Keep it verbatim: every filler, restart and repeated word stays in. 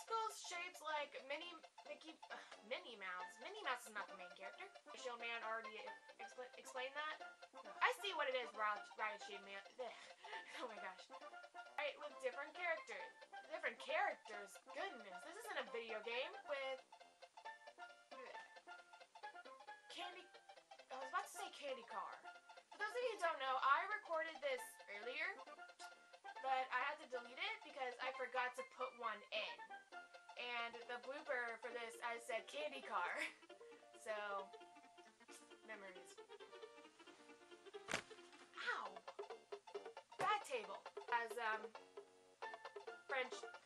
Skulls shaped like Minnie, Mickey, uh, Minnie Mouse. Minnie Mouse is not the main character. Shield Man already expl explained that. No. I see what it is, Riot Shield Man. Oh my gosh. Right, with different characters. Different characters? Goodness, this isn't a video game with Candy. I was about to say Candy Car. For those of you who don't know, I recorded this earlier, but I had to delete it because I forgot to put one in. And the blooper for this, I said Candy Car. So, memories. Ow! Bad table. As, um, French